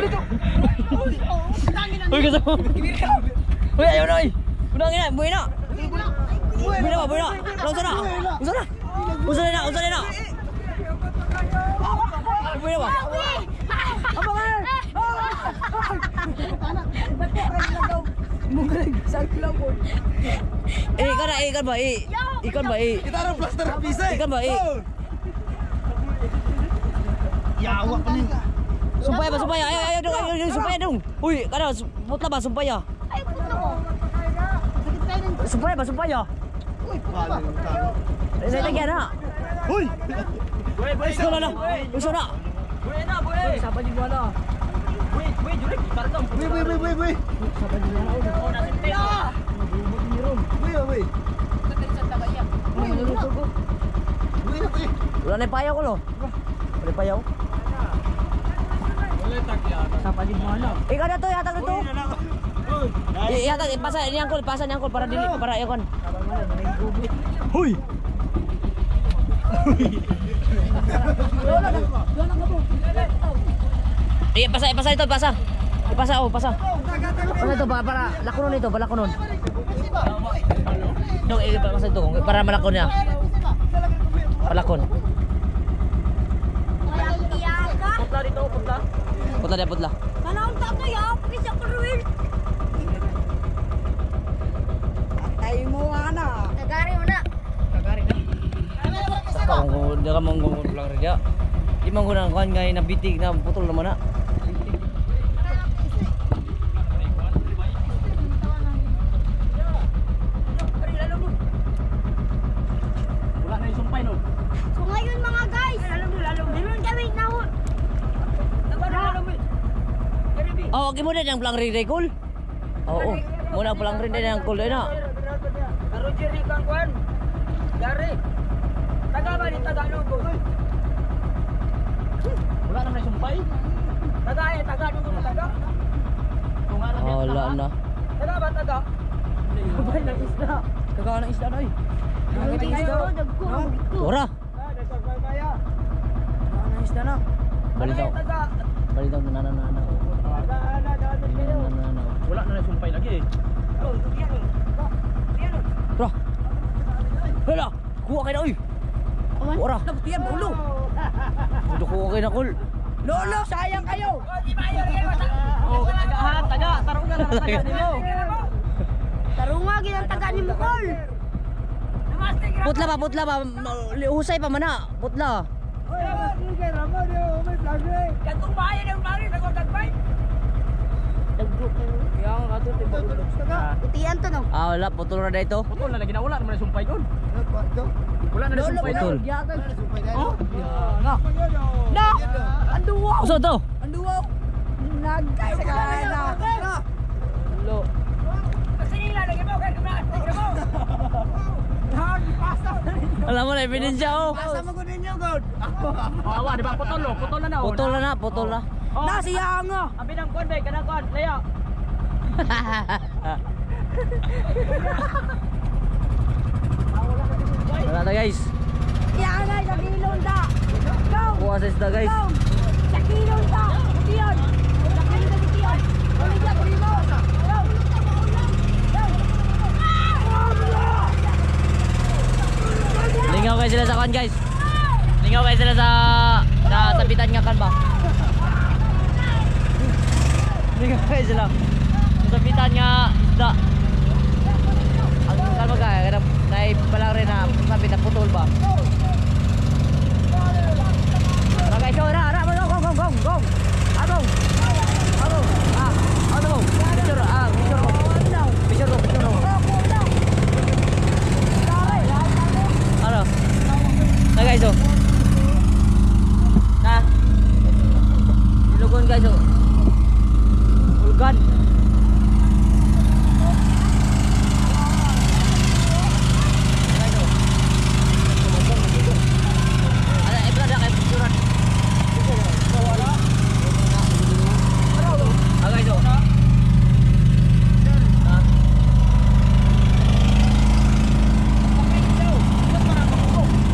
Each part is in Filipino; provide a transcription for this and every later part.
Uy, kasama. Uy, ayaw na, uy. Unang ina, buhay na. Buhay na ba, buhay na. Unsa na. Unsa na. Unsa na, unsa na. Buhay na ba? Ikan ba? Ikan ba? Kita ada plaster pisah. Ikan ba? Yawa pa nih. Sumpah ba, sumpah. Ayo dong, sumpah dong. Uy, kada putla ba, sumpah ya. Sumpah ba, sumpah ya. Saya lagi ada. Hui. Usul na. Usul na. Siapa di mana? Jurek bareng. Wih. Siapa di mana? Oh, nasi teh. Wih. Udah nih payaw ko lo. Udah payaw. Siapa di mana? Kada to, yatag to. Yatag ipasa ini angkol, para dili para yakon. Hui. Iya, pasa itu, pasa. Pasa itu para lakonon itu, para lakonon. Dong, pasa itu para malakonnya. Palakon. Putla dito, putla. Putla dia, putla. Mana unta to ya? Bisa keruin. Tay mo ana. Tagari mo na. Kung dia ka mong lang rin dia. Di man ko nang kuan ngay nabitig na putol naman na. Wala na yung sumpay no. So ngayon mga guys, meron kami na ho. Oh, okay mo din ang plang rin cool. Oo. Muna plang rin din ang cool na. Karo jeri kang kuan. Gari. Taga ba ni Tagalog? Wala naman yung sumpay. Taga dugong taga. Wala na. Taga ba taga? Kubay ng isda. Kagawa ng isda na eh. Nakita isda. Tura. Nagsagmaya. Kagawa ng isda na. Balitaw. Taga. Balitaw na nanana. Wala na sumpay lagi eh. Tura. Hala. Kuha kayo na uy. Tura. Nagtiyan ulo. Ito kuha kayo na cool. Lolo, sayang kayo. Oh, taga. Tarungan na taga nimo. Tarunga ginang taga ni Mukol. Putla ba? Husay pa mana. Putla. Kantong bayan ang lari sa Godagbay. Yang ato tiba Utian to no. Ah, wala putol na dito. Putol na lagi na wala naman sumpay doon. Wala na sumpay Putol. Oh. Na. Anduwa. Uso to. Anduwa. Nagkay sa kana. Lo. Kasi nila lagi mo kay kumaas. Alam mo na ebidensya oh. Asa mo gud ninyo god? Awa, di ba putol lo? Putol na na. Putol na. Na siya nga. Abi nang kuan bay kana kuan. Layo. Wala na guys. Yan na sa kilon da. Go. Kuha sa isda guys. Go. Sa kilon da. Utian. Sa kilon da utian. Uli dia primo. Go. Lingaw kayo sila sa kan guys. Lingaw kayo sila sa sabitan nga kan ba? Lingaw kayo sila. Sa sabitan nga isda. Ang kan ba kaya palang rin na sabit na putol ba? Tara guys, ra. Gong. Agong. Ano mo? Picture mo. Ano? Na guys oh. Na. Dilugon guys oh. Ulgan.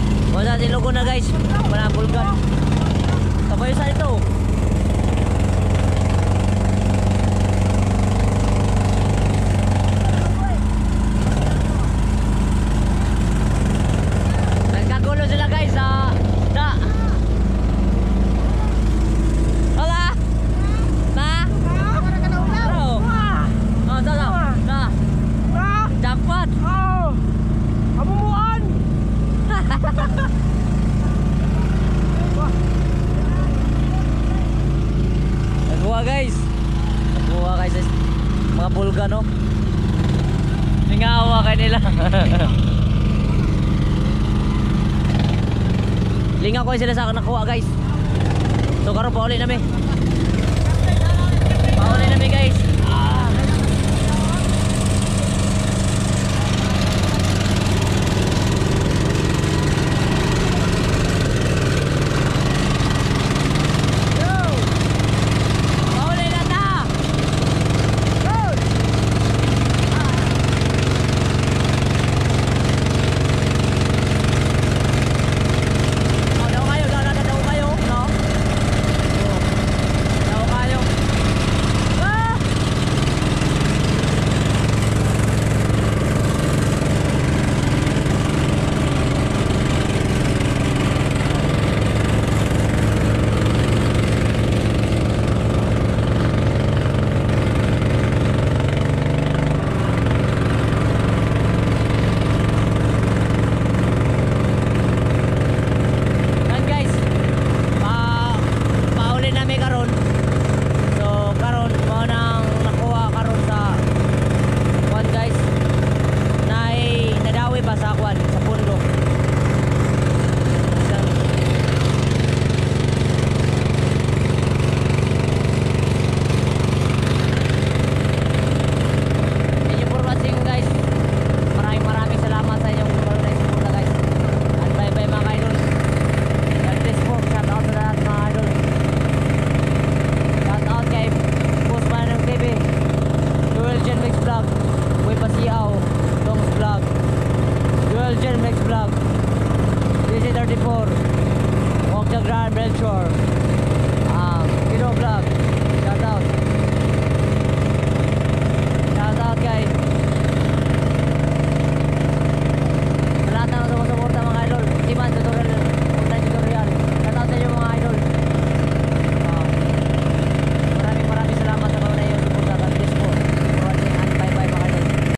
Dilugon na guys. Manabulgan. Kabayo sa ito. guys. Nakuha guys. Mga bulga no. Singawa kay nila. Linga ko sila sa nakuha guys. So karon pa ulit nami. Pauli nami guys. This is 34 Walk the Grand Belchor.